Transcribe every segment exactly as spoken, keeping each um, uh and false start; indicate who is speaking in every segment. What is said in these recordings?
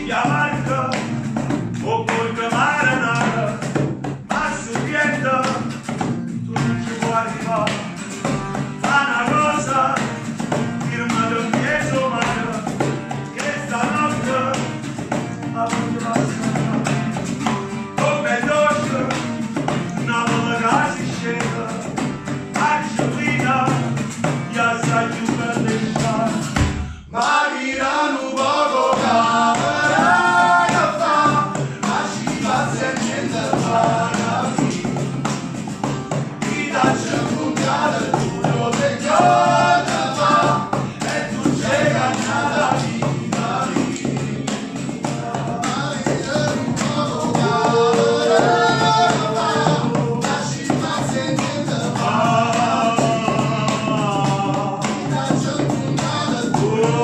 Speaker 1: via Marca, o porca marinara, ma subbietta, tu non ci puoi arrivare. Fa una cosa, firma del piezo mare, che stanotte la voglio passare. Come dolce, una bella casa scesa, acciolina, gli assaggi per le sciare. Ma mirano poco camera che fa, ma ci fa sempre fare ti daccio un cane duro che giorno fa e tu c'hai cagnata vita vita. Ma mirano poco camera che fa, ma ci fa sempre fare ti daccio un cane duro.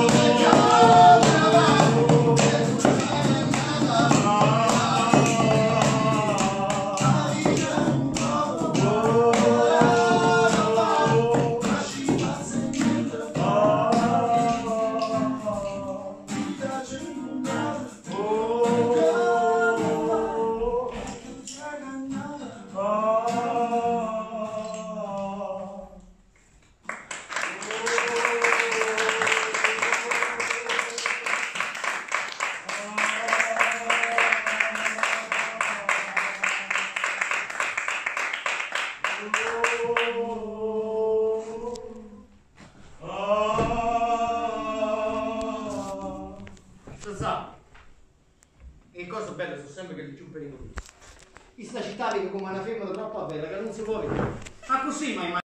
Speaker 2: E cose belle sono sempre che più pericolose. Questa città vive come una femmina troppo bella che non si può vedere. Ma così, ma